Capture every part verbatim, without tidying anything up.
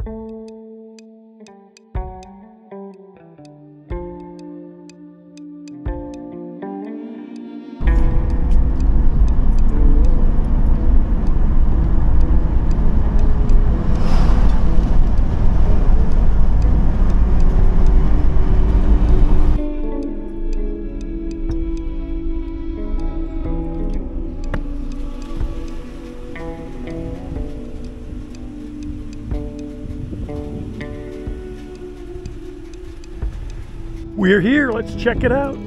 We're here, let's check it out.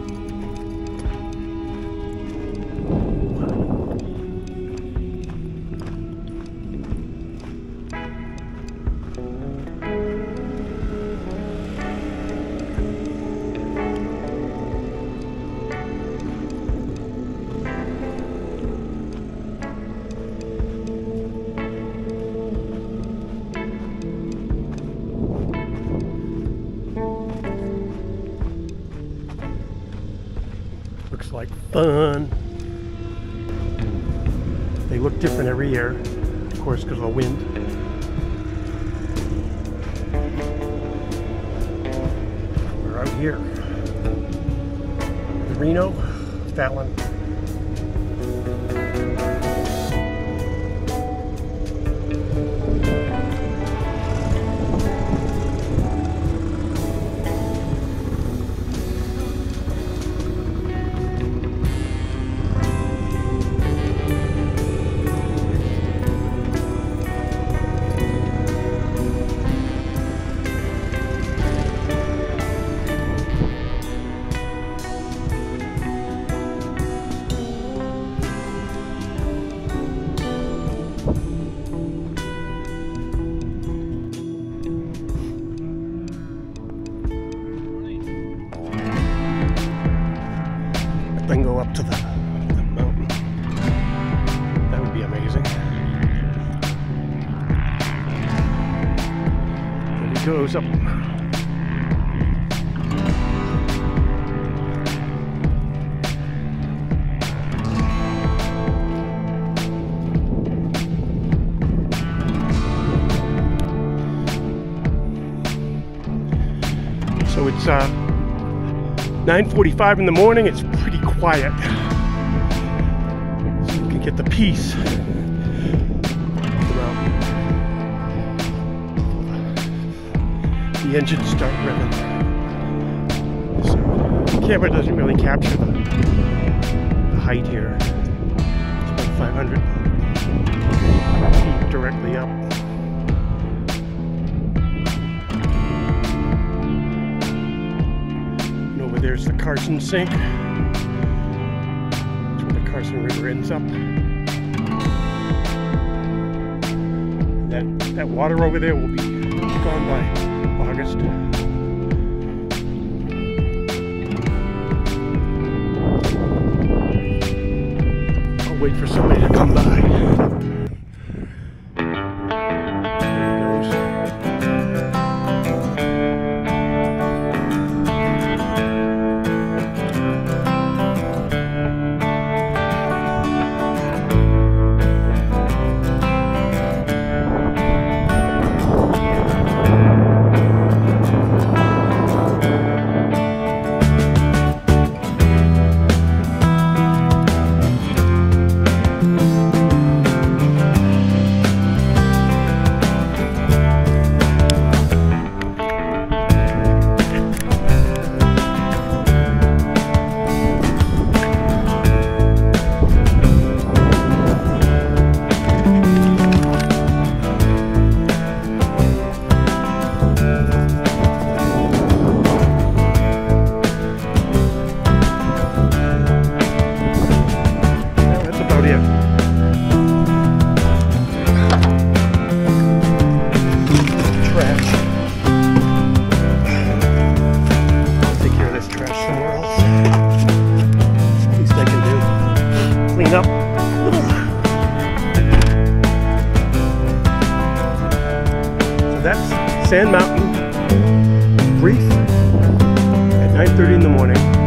Looks like fun. They look different every year, of course, because of the wind. We're out here. The Reno, that one. Then go up to the, the mountain. That would be amazing. And he goes up. So it's uh, nine forty-five in the morning. It's pretty quiet, so you can get the peace of the mountain. The engines start revving. So the camera doesn't really capture the, the height here. It's about five hundred feet directly up. And over there's the Carson Sink. Carson River ends up. That, that water over there will be gone by August. I'll wait for somebody to come by. Up. So that's Sand Mountain, brief at nine thirty in the morning.